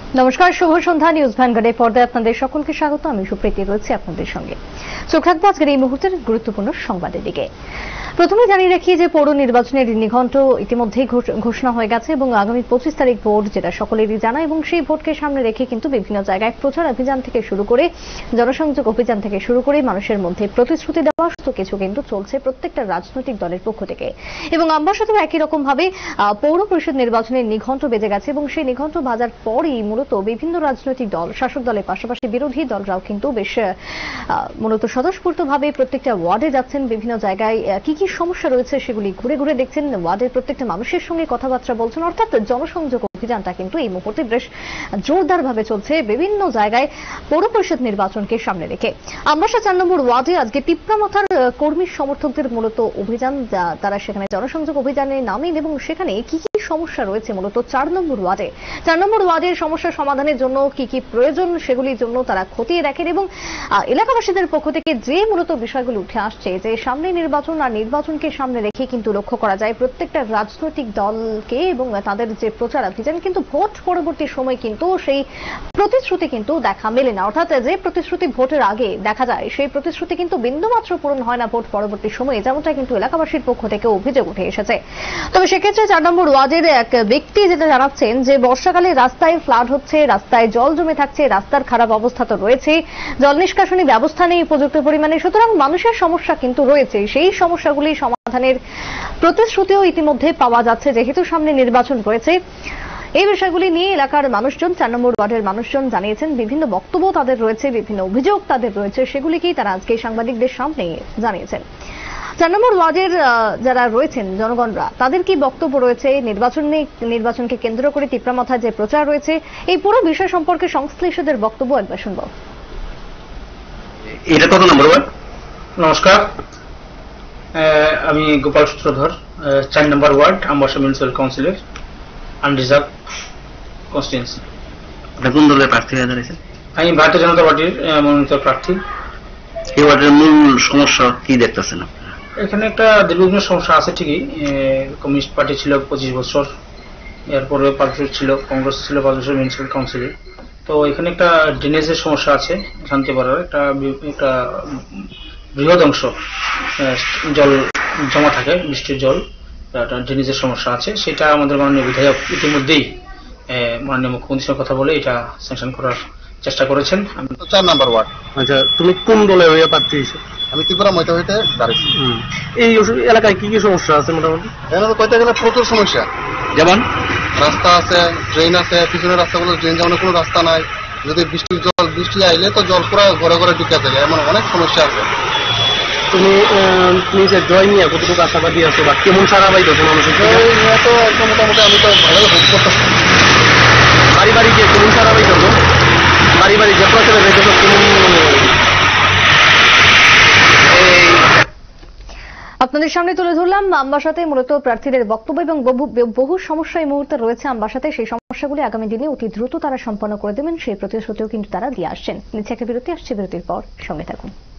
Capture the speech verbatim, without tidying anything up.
নমস্কার, শুভ সন্ধ্যা। নিউজ ভ্যানগার্ডের পর্দায় আপনাদের সকলকে স্বাগত। আমি সুপ্রীতি রয়েছে আপনাদের সঙ্গে। চোখ রাখবো আজকের এই মুহূর্তের গুরুত্বপূর্ণ সংবাদের দিকে। প্রথমে জানিয়ে রাখি যে পৌর নির্বাচনের নিঘণ্ট ইতিমধ্যেই ঘোষণা হয়ে গেছে এবং আগামী পঁচিশ তারিখ ভোট, যেটা সকলেরই জানা, এবং সেই ভোটকে সামনে রেখে কিন্তু বিভিন্ন জায়গায় প্রচার অভিযান থেকে শুরু করে জনসংযোগ অভিযান থেকে শুরু করে মানুষের মধ্যে প্রতিশ্রুতি দেওয়া সমস্ত কিছু কিন্তু চলছে প্রত্যেকটা রাজনৈতিক দলের পক্ষ থেকে। এবং আমবাসাতেও একই রকম ভাবে পৌর পরিষদ নির্বাচনের নিঘণ্ট বেজে গেছে এবং সেই নিঘণ্ট বাজার পরই মূলত বিভিন্ন রাজনৈতিক দল, শাসক দলের পাশাপাশি বিরোধী দলরাও কিন্তু বেশ মূলত স্বতঃস্ফূর্তভাবে প্রত্যেকটা ওয়ার্ডে যাচ্ছেন। বিভিন্ন জায়গায় কি কি সমস্যা রয়েছে সেগুলি ঘুরে ঘুরে দেখছেন, ওয়ার্ডের প্রত্যেকটা মানুষের সঙ্গে কথাবার্তা বলছেন। অর্থাৎ জনসংযোগ অভিযানটা কিন্তু এই মুহূর্তে বেশ জোরদার ভাবে চলছে বিভিন্ন জায়গায় পৌর পরিষদ নির্বাচনকে সামনে রেখে। আমবাসা চার নম্বর ওয়ার্ডে আজকে টিপ্রামাথার কর্মী সমর্থকদের মূলত অভিযান, তারা সেখানে জনসংযোগ অভিযানে নামেন এবং সেখানে কি কি সমস্যা রয়েছে মূলত চার নম্বর ওয়ার্ডে চার নম্বর ওয়ার্ডের সমস্যা সমাধানের জন্য কি কি প্রয়োজন সেগুলির জন্য তারা খতিয়ে রাখেন। এবং এলাকাবাসীদের পক্ষ থেকে যে মূলত বিষয়গুলো উঠে আসছে যে সামনে নির্বাচন আর নির্বাচনকে সামনে রেখে কিন্তু লক্ষ্য করা যায় প্রত্যেকটা রাজনৈতিক দলকে এবং তাদের যে প্রচার অভিযান কিন্তু ভোট পরবর্তী সময় কিন্তু সেই প্রতিশ্রুতি কিন্তু দেখা মেলে না। অর্থাৎ যে প্রতিশ্রুতি ভোটের আগে দেখা যায় সেই প্রতিশ্রুতি কিন্তু বিন্দুমাত্র পূরণ হয় না ভোট পরবর্তী সময়ে, যেমনটা কিন্তু এলাকাবাসীর পক্ষ থেকে অভিযোগ উঠে এসেছে। তবে সেক্ষেত্রে চার নম্বর ওয়ার্ডের এক ব্যক্তি যেটা জানাচ্ছেন যে বর্ষাকালে রাস্তায় ফ্লাড হচ্ছে, রাস্তায় জল জমে থাকছে, রাস্তার খারাপ অবস্থা তো রয়েছে, জল নিষ্কাশনী ব্যবস্থা নেই উপযুক্ত পরিমাণে, সুতরাং মানুষের সমস্যা কিন্তু রয়েছে। সেই সমস্যাগুলি সমাধানের প্রতিশ্রুতিও ইতিমধ্যে পাওয়া যাচ্ছে যেহেতু সামনে নির্বাচন রয়েছে। এই বিষয়গুলি নিয়ে এলাকার মানুষজন, চার নম্বর ওয়ার্ডের মানুষজন জানিয়েছেন, বিভিন্ন বক্তব্য তাদের রয়েছে, বিভিন্ন অভিযোগ তাদের রয়েছে, সেগুলিকেই তারা আজকে সাংবাদিকদের সামনে জানিয়েছেন। চার নম্বর ওয়ার্ডের যারা রয়েছেন জনগণরা, তাদের কি বক্তব্য রয়েছে নির্বাচন নির্বাচনকে কেন্দ্র করে টিপ্রামাথায় যে প্রচার রয়েছে, এই পুরো বিষয় সম্পর্কে সংশ্লিষ্টদের বক্তব্য একবার শুনব। এটা কত নম্বর ওয়ার্ড? নমস্কার, আমি গোপাল সূত্রধর, চার নম্বর ওয়ার্ড, আমবাসা মিউনিসিপ্যাল কাউন্সিলের আনরিজার্ভ কনস্টিটুয়েন্সি। কোন দলের প্রার্থী হয়ে দাঁড়িয়েছেন? আমি ভারতীয় জনতা পার্টির মনোনীত প্রার্থী। এই ওয়ার্ডের মূল সমস্যা কি দেখতেছেন? এখানে একটা দীর্ঘদিনের সমস্যা আছে ঠিকই। কমিউনিস্ট পার্টি ছিল পঁচিশ বছর, এরপরে পাঁচ বছর ছিল কংগ্রেস ছিল পাঁচ বছর মিউনিসিপ্যাল কাউন্সিলে। তো এখানে একটা ড্রেনেজের সমস্যা আছে, শান্তিপাড়ার একটা একটা বৃহৎ অংশ জল জমা থাকে, বৃষ্টির জল, একটা ড্রেনেজের সমস্যা আছে। সেটা আমাদের মাননীয় বিধায়ক ইতিমধ্যেই মাননীয় মুখ্যমন্ত্রীর কথা বলে এটা স্যাংশন করার চেষ্টা করেছেন। চার নাম্বার ওয়ার্ড। আচ্ছা, তুমি কোন দলে হয়ে প্রার্থী হিসেবে? আমি ত্রিপুরা ময়তা হইতে দাঁড়িয়েছি। এই এলাকায় কি কি সমস্যা আছে? মোটামুটি এখানে কয়টা গেলে প্রচুর সমস্যা, যেমন রাস্তা আছে, ট্রেন আছে, পিছনের রাস্তাগুলো ট্রেন যাওয়ার কোনো রাস্তা নাই, যদি বৃষ্টির জল বৃষ্টি আইলে তো জল পুরো ঘরে ঘরে ঢুকে যায়, এমন অনেক সমস্যা আছে। তুমি নিজে জয় নিয়ে কতটুকু আশাবাদী আছো বা কেমন সারা পাইতেছো মানুষের? তো একদম মোটামুটি আমি তো ভালো ভোগ করতেছি। বাড়ি বাড়ি গিয়ে কেমন সারা পাইতেছো? বাড়ি বাড়ি যে প্রচারে যেতেছো কেমন? আপনাদের সামনে তুলে ধরলাম আমবাসাতে মূলত প্রার্থীদের বক্তব্য এবং বহু সমস্যা এই মুহূর্তে রয়েছে আমবাসাতে। সেই সমস্যাগুলি আগামী দিনে অতি দ্রুত তারা সম্পন্ন করে দেবেন সেই প্রতিশ্রুতিও কিন্তু তারা দিয়ে আসছেন। নিচে একটা বিরতি আসছে, বিরতির পর সঙ্গে থাকুন।